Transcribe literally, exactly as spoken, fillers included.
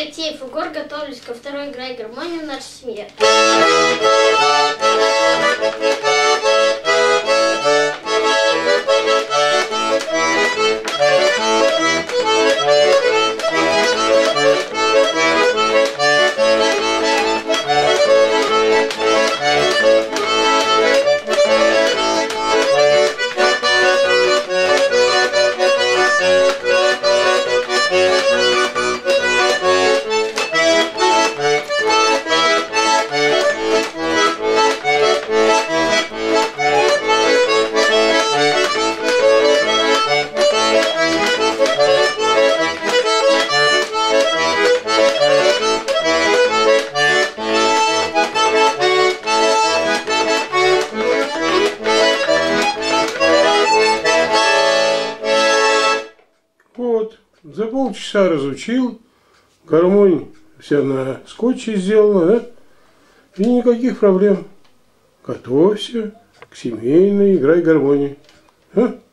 я, Алексеев Егор, готовлюсь ко второй игре гармонии в нашей семье. Вот, за полчаса разучил, гармонь вся на скотче сделана, да? И никаких проблем. Готовься к семейной игре гармонии. А?